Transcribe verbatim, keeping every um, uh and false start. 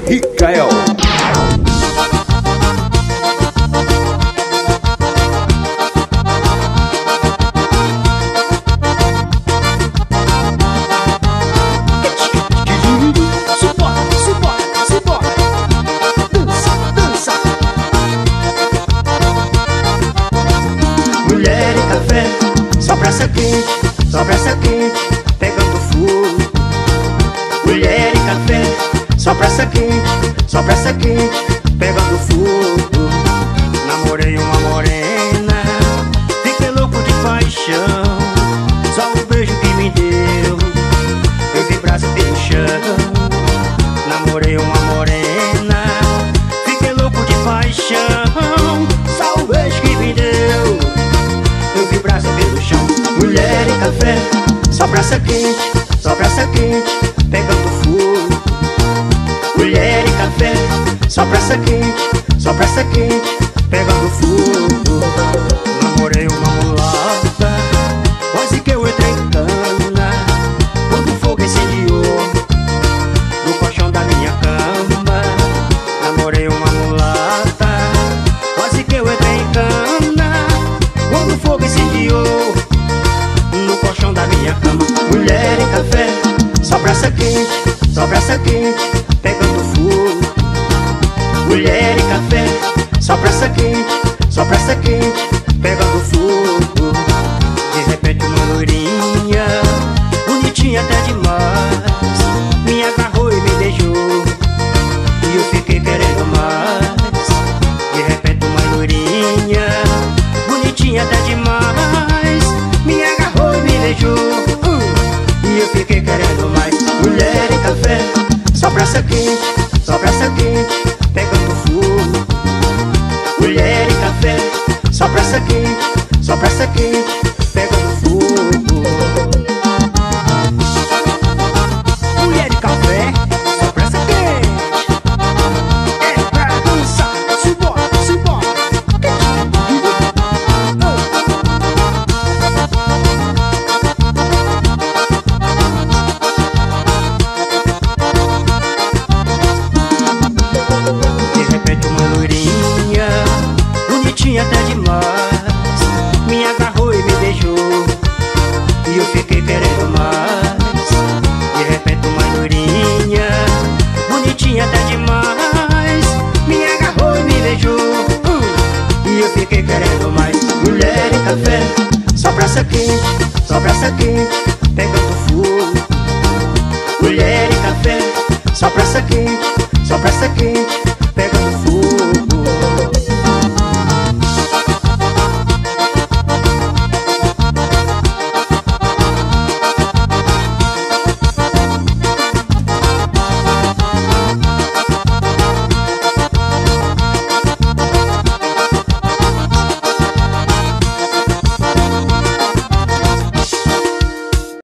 Ricael. Mulher e café, só praça quente, só praça quente, pegando fogo. Mulher e café, só praça quente, só praça quente, pegando fogo. Namorei uma morena, fiquei louco de paixão. Só o beijo que me deu, eu vi braço pelo chão. Namorei uma morena, fiquei louco de paixão. Só o beijo que me deu, eu vi braço pelo chão. Mulher e café, só praça quente, só praça quente, pegando fogo. Mulher e café, só praça quente, só praça quente, pegando fogo. Namorei uma mulata, quase que eu entrei em cana, quando o fogo incendiou no colchão da minha cama. Namorei uma mulata, quase que eu entrei em cana, quando o fogo incendiou no colchão da minha cama. Mulher e café, só praça quente, só praça quente, pegando fogo. Mulher e café, só praça quente, só praça quente, pegando fogo. De repente uma loirinha, bonitinha até demais, me agarrou e me beijou, e eu fiquei querendo mais. De repente uma loirinha, bonitinha até demais, me agarrou e me beijou, uh, e eu fiquei querendo mais. Mulher e café, só praça quente, só praça quente, pegando fogo. Mulher e café, só praça quente, só praça quente, pegando fogo. Mulher e café, só praça quente, é pra dançar, simbora, simbora. De repente uma loirinha, bonitinha até demais, me agarrou e me beijou, e eu fiquei querendo mais. De repente uma loirinha, bonitinha até demais, me agarrou e me beijou, uh, e eu fiquei querendo mais. Mulher e café, só praça quente, só praça quente, pegando fogo. Mulher e café, só praça quente, só praça quente,